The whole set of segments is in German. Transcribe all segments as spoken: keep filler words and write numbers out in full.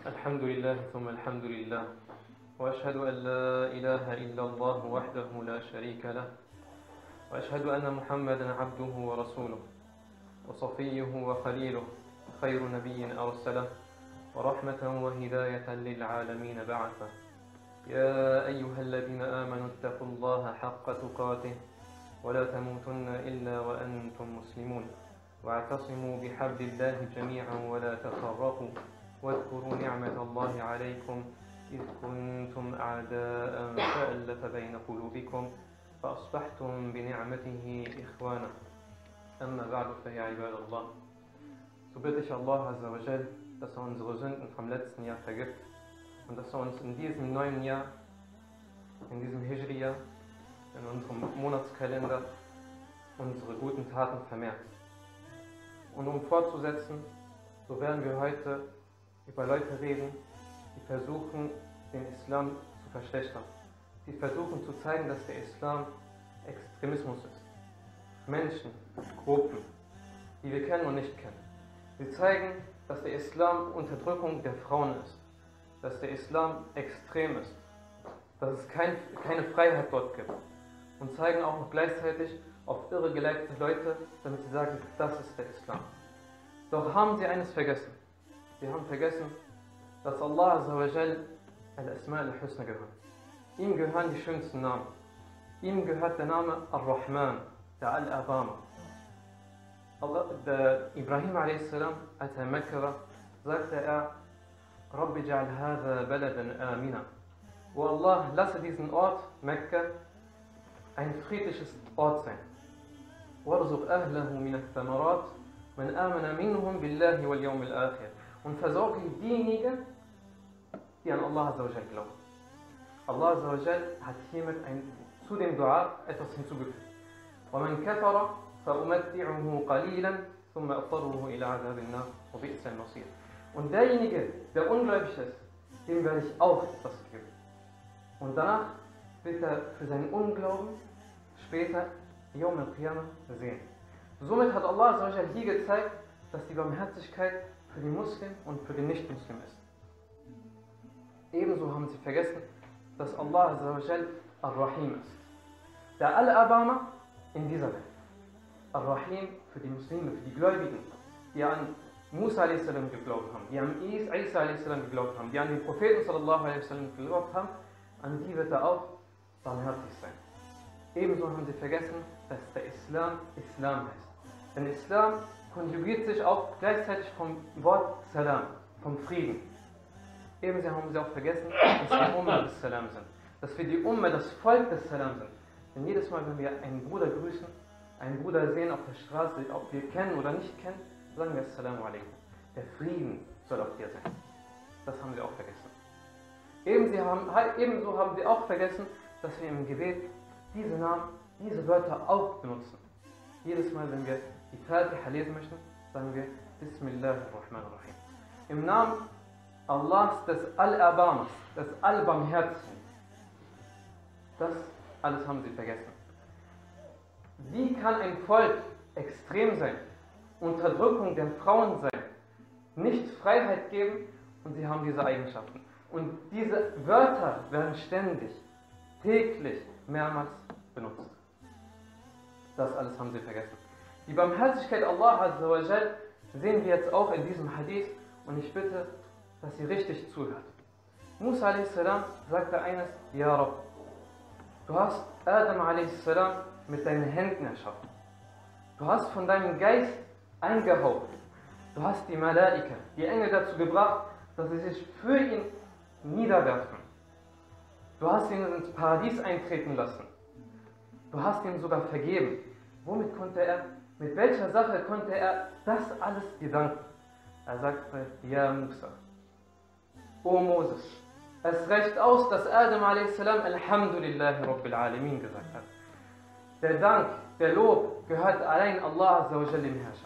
الحمد لله ثم الحمد لله وأشهد أن لا إله إلا الله وحده لا شريك له وأشهد أن محمدا عبده ورسوله وصفيه وخليله خير نبي أرسله ورحمة وهداية للعالمين بعثه يا أيها الذين آمنوا اتقوا الله حق تقاته ولا تموتن إلا وأنتم مسلمون واعتصموا بحبل الله جميعا ولا تفرقوا واذكروا نعمة الله عليكم إذ كنتم أعداء فألف بين قلوبكم فأصبحتم بنعمته إخوانا أما بعد فيا عباد الله. So bitte ich Allah Azza wa Jal, dass er unsere Sünden vom letzten Jahr vergibt und dass er uns in diesem neuen Jahr, in diesem Hijri-Jahr, in unserem Monatskalender unsere guten Taten vermehrt. Und um fortzusetzen, so werden wir heute über Leute reden, die versuchen, den Islam zu verschlechtern. Die versuchen zu zeigen, dass der Islam Extremismus ist. Menschen, Gruppen, die wir kennen und nicht kennen. Sie zeigen, dass der Islam Unterdrückung der Frauen ist, dass der Islam extrem ist, dass es kein, keine Freiheit dort gibt. Und zeigen auch noch gleichzeitig auf irregeleitete Leute, damit sie sagen, das ist der Islam. Doch haben sie eines vergessen. Sie haben vergessen, dass Allah Azza wa Jal al-Asma al-Husna gehört. Ihm gehören die schönsten Namen. Ihm gehört der Name Ar-Rahman, der Al-Abama. Ibrahim a s, als er in Mekka war, sagte er, Rabbi ja'al hadha baladan amina. O Allah, lasse diesen Ort, Mekka, ein friedliches Ort sein. Warzuq ahlahu min ath-thamarat man amana minhum billahi wal yawm al-akhir. Und versorge diejenigen, die an Allah Azza wa Jal glauben. Allah Azza wa Jal hat hiermit ein, zu dem Dua etwas hinzugefügt. وَمَنْ كَفَرَ فَأُمَتِّعُهُ قَلِيلًا ثُمَّ أَضْطَرُّهُ إِلَى عَذَابِ النَّارِ وَبِئْسَ الْمَصِيرُ. Und derjenige, der ungläubig ist, dem werde ich auch etwas geben. Und danach wird er für seinen Unglauben später Yawm al-Qiyamah sehen. Somit hat Allah Azza wa Jal hier gezeigt, dass die Barmherzigkeit für die Muslimen und für die Nicht-Muslimen ist. Ebenso haben sie vergessen, dass Allah Azza wa Jal Ar-Rahim ist. Der Al-Abama in dieser Welt. Ar-Rahim für die Muslime, für die Gläubigen, die an Musa a s. geglaubt haben, die an Isa a s. geglaubt haben, die an den Propheten sallallahu alaihi wasallam geglaubt haben, an die wird er auch barmherzig sein. Ebenso haben sie vergessen, dass der Islam Islam heißt. Denn Islam konjugiert sich auch gleichzeitig vom Wort Salam, vom Frieden. Ebenso haben sie auch vergessen, dass wir Umma des Salam sind. Dass wir die Umma, das Volk des Salam sind. Denn jedes Mal, wenn wir einen Bruder grüßen, einen Bruder sehen auf der Straße, ob wir kennen oder nicht kennen, sagen wir Assalamu alaikum. Der Frieden soll auf dir sein. Das haben sie auch vergessen. Ebenso haben, ebenso haben sie auch vergessen, dass wir im Gebet diese Namen, diese Wörter auch benutzen. Jedes Mal, wenn wir die Fatiha lesen möchten, sagen wir Bismillahirrahmanirrahim. Im Namen Allahs, des Al-Abamas, des Al-Barmherzigen. Das alles haben sie vergessen. Wie kann ein Volk extrem sein, Unterdrückung der Frauen sein, nicht Freiheit geben und sie haben diese Eigenschaften? Und diese Wörter werden ständig, täglich, mehrmals benutzt. Das alles haben sie vergessen. Die Barmherzigkeit Allah Azza wa Jal sehen wir jetzt auch in diesem Hadith und ich bitte, dass ihr richtig zuhört. Musa a s. sagte eines, Ja Rabb, du hast Adam a s. mit deinen Händen erschaffen. Du hast von deinem Geist eingehaucht. Du hast die Malaika, die Engel dazu gebracht, dass sie sich für ihn niederwerfen. Du hast ihn ins Paradies eintreten lassen. Du hast ihm sogar vergeben. Womit konnte er, mit welcher Sache konnte er das alles dir danken? Er sagte, Ja Musa, O Moses, es reicht aus, dass Adam a s. Alhamdulillahi Rabbil Alamin gesagt hat. Der Dank, der Lob gehört allein Allah Azza wa Jal, dem Herrscher.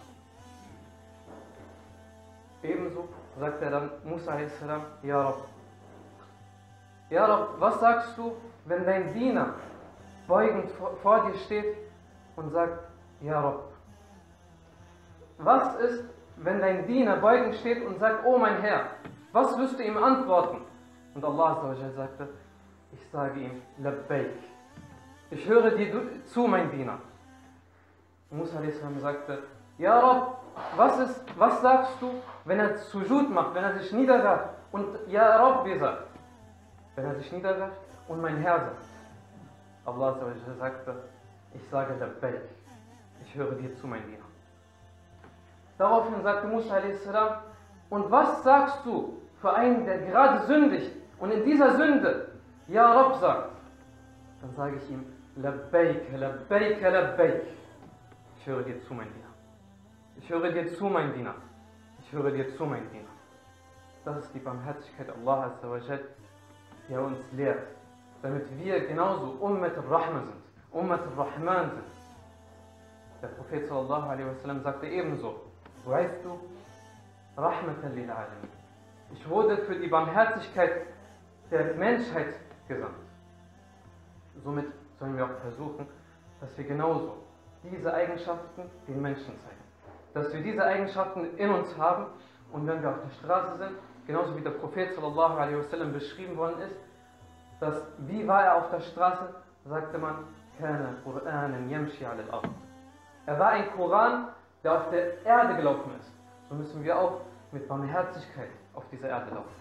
Ebenso sagt er dann Musa a s. Ja Rabb, Ja Rabb, was sagst du, wenn dein Diener beugend vor dir steht und sagt, Ja Rabb? Was ist, wenn dein Diener beugend steht und sagt, oh mein Herr? Was wirst du ihm antworten? Und Allah sagte, ich sage ihm, Labbaik. Ich höre dir zu, mein Diener. Musa sagte, Ja Rabb, was, ist, was sagst du, wenn er Sujud macht, wenn er sich niederwerft und Ja Rabbi sagt? Wenn er sich niederwerft und mein Herr sagt. Allah sagte, ich sage Labbaik. Ich höre dir zu, mein Diener. Daraufhin sagte Musa a s. Und was sagst du für einen, der gerade sündigt und in dieser Sünde Ja Rabb sagt? Dann sage ich ihm, Labbaik, Labbaik, Labbaik. Ich höre dir zu, mein Diener. Ich höre dir zu, mein Diener. Ich höre dir zu, mein Diener. Das ist die Barmherzigkeit Allah Azza wa Jal, die er uns lehrt, damit wir genauso Ummat al-Rahma sind, Ummat al-Rahman sind. Der Prophet sallallahu alaihi wasallam sagte ebenso, weißt du, Rahmatan lil Alamin. Ich wurde für die Barmherzigkeit der Menschheit gesandt. Somit sollen wir auch versuchen, dass wir genauso diese Eigenschaften den Menschen zeigen. Dass wir diese Eigenschaften in uns haben und wenn wir auf der Straße sind, genauso wie der Prophet sallallahu alaihi wasallam beschrieben worden ist, dass, wie war er auf der Straße, sagte man, Kana Qur'anan yamshi ala al-ard. Er war ein Koran, der auf der Erde gelaufen ist. So müssen wir auch mit Barmherzigkeit auf dieser Erde laufen.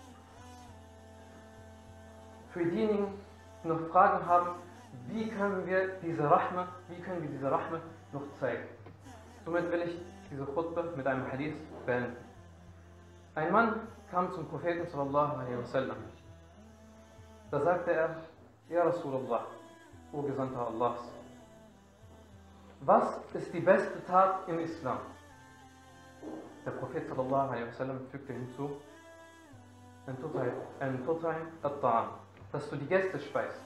Für diejenigen, die noch Fragen haben, wie können wir diese Rahma, wie können wir diese Rahma noch zeigen? Somit will ich diese Khutbah mit einem Hadith beenden. Ein Mann kam zum Propheten sallallahu alaihi wasallam. Da sagte er, Ja Rasulallah, O Gesandter Allahs, was ist die beste Tat im Islam? Der Prophet sallallahu alaihi wasallam fügte hinzu, dass du die Gäste speist.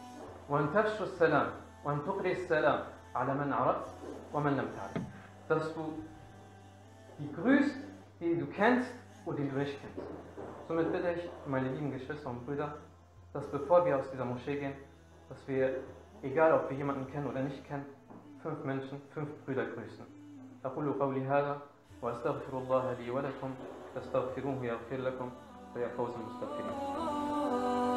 Dass du die grüßt, die du kennst und die du nicht kennst. Somit bitte ich, meine lieben Geschwister und Brüder, dass bevor wir aus dieser Moschee gehen, dass wir, egal ob wir jemanden kennen oder nicht kennen, fünf Menschen, fünf Brüder grüßen. أقول قولي هذا وأستغفر الله لي ولكم فاستغفروه يغفر لكم ويا فوز المستغفرين.